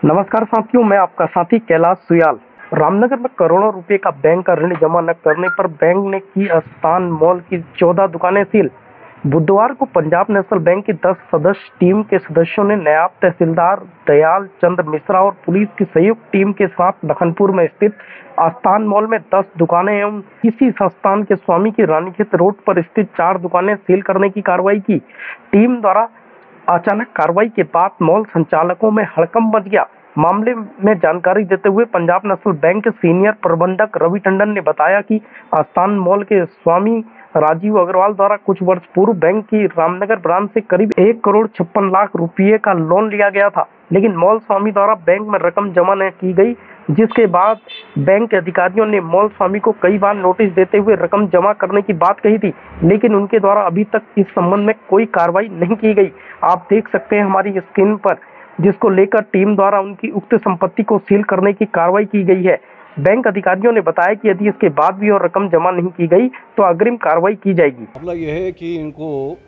नमस्कार साथियों, मैं आपका साथी कैलाश सुयाल। रामनगर में करोड़ों रुपए का बैंक का ऋण जमा न करने पर बैंक ने की आस्थान मॉल की 14 दुकानें सील। बुधवार को पंजाब नेशनल बैंक की 10 सदस्य टीम के सदस्यों ने नायब तहसीलदार दयाल चंद्र मिश्रा और पुलिस की संयुक्त टीम के साथ लखनपुर में स्थित आस्थान मॉल में 10 दुकानें एवं इसी संस्थान के स्वामी की रानीखेत रोड पर स्थित 4 दुकानें सील करने की कार्रवाई की। टीम द्वारा अचानक कार्रवाई के बाद मॉल संचालकों में हड़कंप मच गया। मामले में जानकारी देते हुए पंजाब नेशनल बैंक के सीनियर प्रबंधक रवि टंडन ने बताया कि आस्थान मॉल के स्वामी राजीव अग्रवाल द्वारा कुछ वर्ष पूर्व बैंक की रामनगर ब्रांच से करीब 1,56,00,000 रुपये का लोन लिया गया था, लेकिन मॉल स्वामी द्वारा बैंक में रकम जमा न की गई, जिसके बाद बैंक के अधिकारियों ने मॉल स्वामी को कई बार नोटिस देते हुए रकम जमा करने की बात कही थी, लेकिन उनके द्वारा अभी तक इस संबंध में कोई कार्रवाई नहीं की गई। आप देख सकते हैं हमारी स्क्रीन पर, जिसको लेकर टीम द्वारा उनकी उक्त संपत्ति को सील करने की कार्रवाई की गई है। बैंक अधिकारियों ने बताया कि यदि इसके बाद भी और रकम जमा नहीं की गई तो अग्रिम कार्रवाई की जाएगी। मामला यह है कि इनको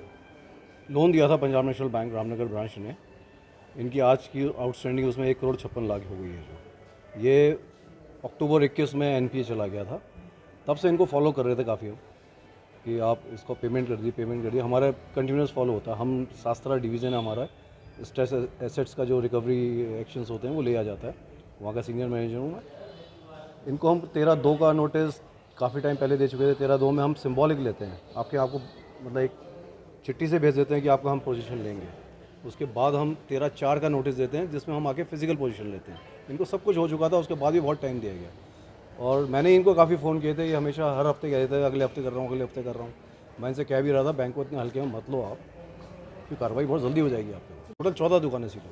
लोन दिया था Punjab national bank Ramnagar branch ने। इनकी आज की आउटस्टैंडिंग उसमें 1,56,00,000 हो गई है। जो ये अक्टूबर 21 में एनपीए चला गया था, तब से इनको फॉलो कर रहे थे काफ़ी हम कि आप इसको पेमेंट कर दी। हमारा कंटिन्यूस फॉलो होता है। हम शास्त्रा डिवीज़न है हमारा, स्ट्रेस एसेट्स का जो रिकवरी एक्शंस होते हैं वो लिया जाता है। वहाँ का सीनियर मैनेजर हूँ मैं। इनको हम 13/2 का नोटिस काफ़ी टाइम पहले दे चुके थे। 13/2 में हम सिंबॉलिक लेते हैं, आपको मतलब एक चिट्ठी से भेज देते हैं कि आपका हम पोजीशन लेंगे। उसके बाद हम 13/4 का नोटिस देते हैं, जिसमें हम आके फिजिकल पोजीशन लेते हैं। इनको सब कुछ हो चुका था, उसके बाद भी बहुत टाइम दिया गया। और मैंने इनको काफ़ी फ़ोन किए थे, ये हमेशा हर हफ्ते कह रहे थे अगले हफ्ते कर रहा हूँ, अगले हफ्ते कर रहा हूँ। मैं इनसे कह भी रहा था बैंक को इतने हल्के में मत लो आप, कि कार्रवाई बहुत जल्दी हो जाएगी आपको। टोटल 14 दुकानें सील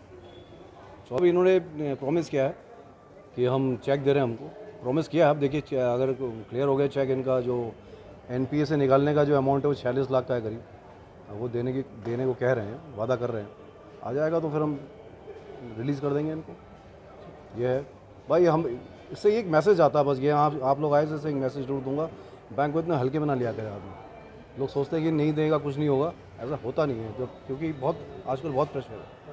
होगी। तो अभी इन्होंने प्रॉमिस किया है कि हम चेक दे रहे हैं, हमको प्रॉमिस किया है। आप देखिए, अगर क्लियर हो गया चेक, इनका जो एनपीए से निकालने का जो अमाउंट है वो 46 लाख का है करीब, वो देने को कह रहे हैं, वादा कर रहे हैं। आ जाएगा तो फिर हम रिलीज़ कर देंगे इनको। ये है भाई, हम इससे एक मैसेज आता है बस, ये आप लोग आए जैसे एक मैसेज जरूर दूंगा, बैंक को इतना हल्के में ना लिया करें आदमी। लोग सोचते हैं कि नहीं देगा कुछ नहीं होगा, ऐसा होता नहीं है, क्योंकि आजकल बहुत प्रेशर है।